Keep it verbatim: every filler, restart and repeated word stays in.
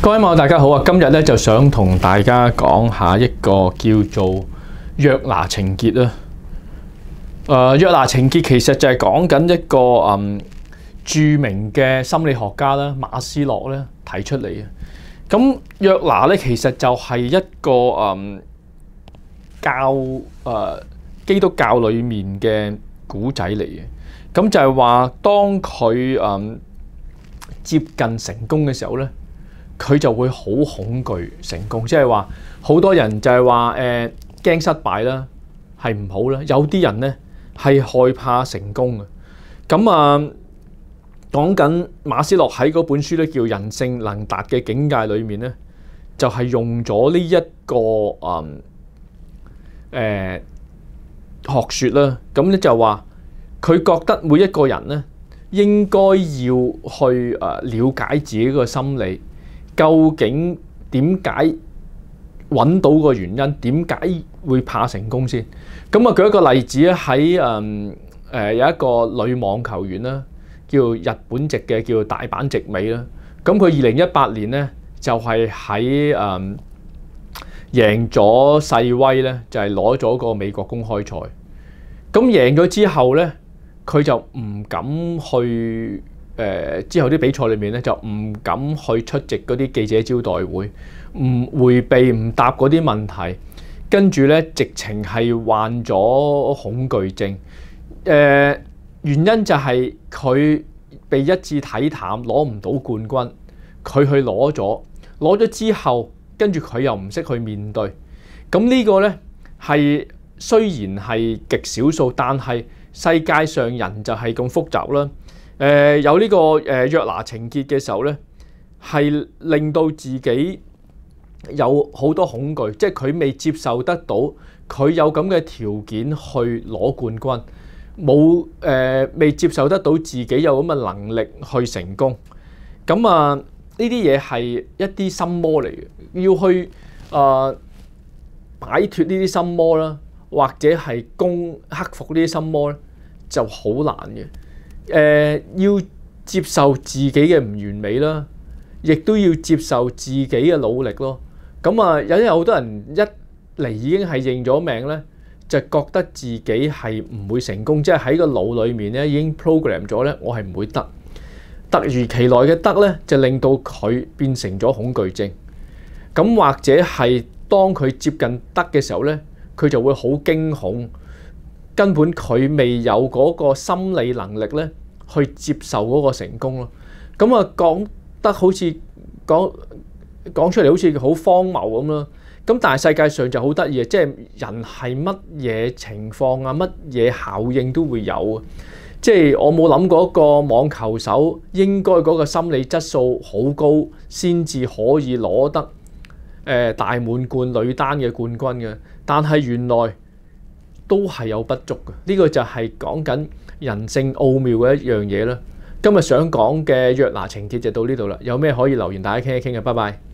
各位網友大家好啊！今日咧就想同大家講下一個叫做約拿情結啦。誒、呃，約拿情結其實就係講緊一個嗯著名嘅心理學家啦，馬斯洛咧提出嚟嘅。咁約拿咧其實就係一個嗯教誒、呃、基督教裡面嘅古仔嚟嘅。咁就係話當佢嗯接近成功嘅時候咧，佢就會好恐懼成功，即係話好多人就係話誒驚失敗啦，係唔好啦。有啲人咧係害怕成功嘅。咁啊，講緊馬斯洛喺嗰本書咧叫《人性能達嘅境界》裏面咧，就係、是、用咗呢一個誒誒、呃、學説啦。咁咧就話佢覺得每一個人咧應該要去誒了解自己個心理。究竟點解揾到個原因？點解會怕成功先？咁啊，舉一個例子咧，喺誒誒有一個女網球員啦，叫日本籍嘅，叫大阪直美啦。咁佢二零一八年咧就係喺誒贏咗世威咧，就係攞咗個美國公開賽。咁贏咗之後咧，佢就唔敢去。誒、呃、之後啲比賽裏面咧就唔敢去出席嗰啲記者招待會，唔迴避唔答嗰啲問題，跟住咧直情係患咗恐懼症。誒、呃、原因就係佢被一致睇淡，攞唔到冠軍，佢去攞咗，攞咗之後，跟住佢又唔識去面對。咁呢個咧係雖然係極少數，但係世界上人就係咁複雜啦。誒、呃、有呢個誒約拿情結嘅時候咧，係令到自己有好多恐懼，即係佢未接受得到佢有咁嘅條件去攞冠軍，冇誒、呃、未接受得到自己有咁嘅能力去成功。咁啊，呢啲嘢係一啲心魔嚟嘅，要去啊擺脫呢啲心魔啦，或者係攻克服呢啲心魔咧，就好難嘅。誒、呃、要接受自己嘅唔完美啦，亦都要接受自己嘅努力咯。咁啊，有啲好多人一嚟已經係認咗命咧，就覺得自己係唔會成功，即係喺個腦裡面咧已經 program 咗咧，我係唔會得。突如其來嘅得咧，就令到佢變成咗恐懼症。咁或者係當佢接近得嘅時候咧，佢就會好驚恐。根本佢未有嗰個心理能力咧，去接受嗰個成功咯。咁啊，講得好似講講出嚟好似好荒謬咁咯。咁但係世界上就好得意嘅，即係人係乜嘢情況啊，乜嘢效應都會有啊。即係我冇諗過一個網球手應該嗰個心理質素好高，先至可以攞得誒、呃、大滿貫女單嘅冠軍嘅。但係原來都係有不足嘅，呢個就係講緊人性奧妙嘅一樣嘢啦。今日想講嘅約拿情結就到呢度啦，有咩可以留言大家傾一傾嘅，拜拜。